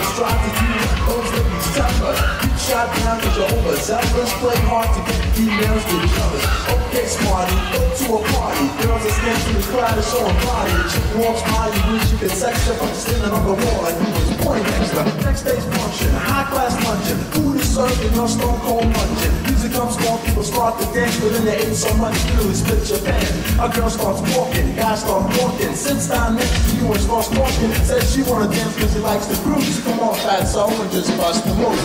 strive to do what those ladies tell us. You shot down cause you're overzealous, play hard to get females to jealous. Okay, smarty, go to a party. Girls are scared to the crowd and showing body. The chick walks by, you wish you could sex her, but you're standing on the wall like you was Poindexter. Next day's function, high-class luncheon. Food is served and you're stone cold luncheon. Music comes on, people start to dance, but then they ate so much you really split your pants. A girl starts walking, guys start walking. Sits down next to you and starts talking. Says she wanna dance cause she likes the grooves. Come on, fat soul, and just bust the move.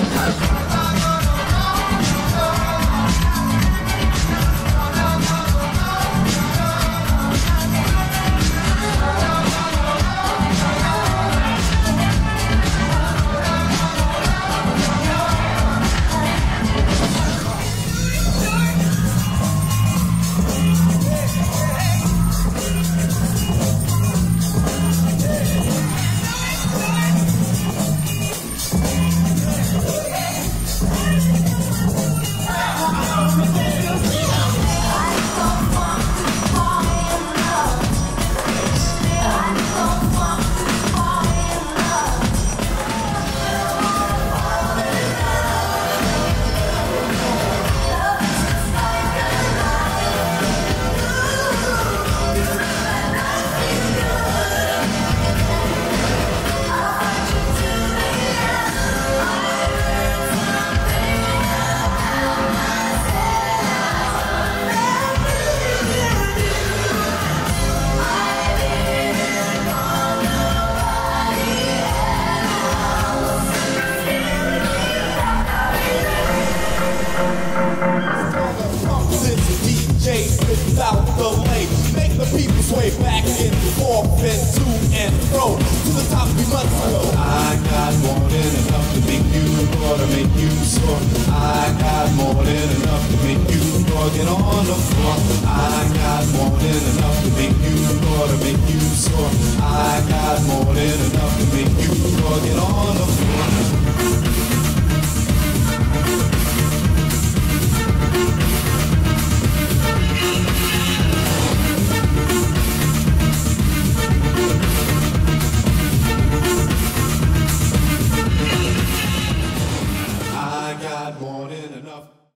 Without delay, make the people sway back and forth and to and fro. To the top we must go. I got more than enough to make you roar, to make you soar. I got more than enough to make you roar, get on the floor. I got more than enough to make you roar, to make you soar. I got more than enough to make you roar, get on the floor.